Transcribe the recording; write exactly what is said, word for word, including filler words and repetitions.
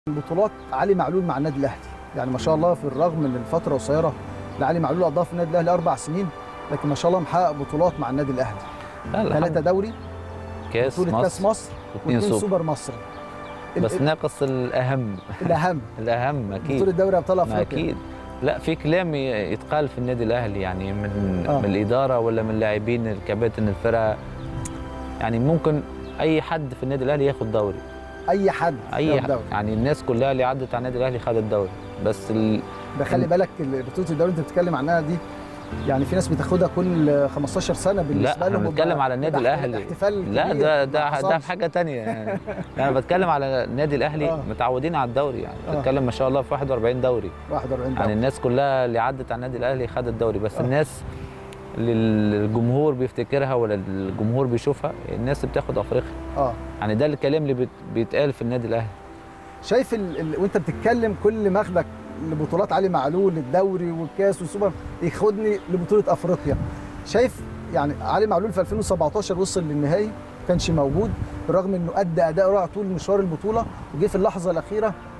بطولات علي معلول مع النادي الاهلي، يعني ما شاء الله في الرغم من الفتره القصيره اللي علي معلول قضاها في النادي الاهلي اربع سنين، لكن ما شاء الله محقق بطولات مع النادي الاهلي. ثلاثه دوري، كاس بطوله مصر، كاس مصر واثنين سوبر, سوبر مصري. بس ناقص الاهم الاهم الاهم اكيد بطوله دوري ابطال افريقيا. اكيد. لا، في كلام يتقال في النادي الاهلي يعني من آه. من الاداره ولا من اللاعبين الكباتن الفرقه، يعني ممكن اي حد في النادي الاهلي ياخد دوري، اي حد اي حد يعني الناس كلها اللي عدت على النادي الاهلي خدت دوري. بس ال... ده خلي بالك بطوله الدوري اللي انت بتتكلم عنها دي، يعني في ناس بتاخدها كل خمستاشر سنه بالنسبه لهم. لا، انا بتكلم على النادي الاهلي. لا، ده ده ده حاجه ثانيه يعني. انا بتكلم على النادي الاهلي. آه. متعودين على الدوري يعني. آه. بتكلم ما شاء الله في واحد وأربعين دوري واحد وأربعين دوري، يعني الناس كلها اللي عدت على النادي الاهلي خدت الدوري. بس آه. الناس اللي الجمهور بيفتكرها ولا الجمهور بيشوفها، الناس اللي بتاخد افريقيا. اه يعني ده الكلام اللي بيتقال في النادي الاهلي. شايف ال... ال... وانت بتتكلم كل ماخدك لبطولات علي معلول، الدوري والكاس والسوبر، ياخدني لبطوله افريقيا. شايف يعني علي معلول في ألفين وسبعتاشر وصل للنهائي، ما كانش موجود بالرغم انه ادى اداء رائع طول مشوار البطوله، وجه في اللحظه الاخيره